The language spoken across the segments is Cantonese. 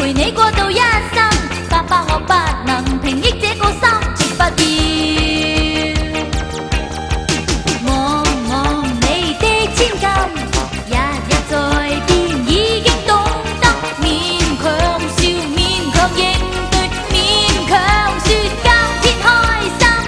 陪你過到一生。爸爸，我不能平抑這個心，絕不要望你的千金，日日在變，已經懂得勉強笑，勉強應對，勉強說今天開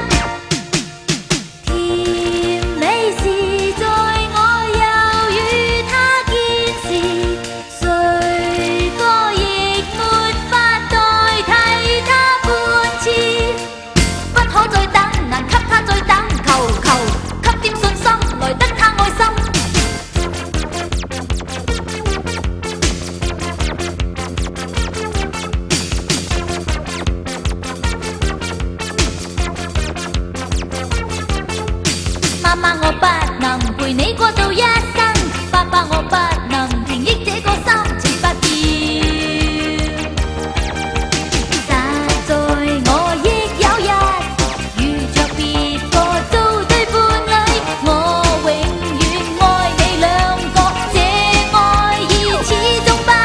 心。甜美是在我又與他見時，誰個亦沒法代替他半次。不可再等，難給他再等，求給點信心，來得他愛心。媽媽，我不能陪你過到一生，爸爸，我不能平抑這個心，絕不要。實在我亦有日遇着別個做對伴侶，我永遠愛你兩個，這愛意始終不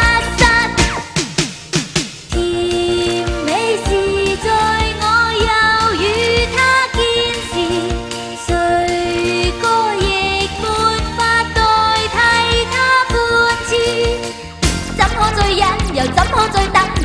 失。甜美是在我又與他見時，誰個亦沒法代替他半次。怎可再忍，又怎可再等？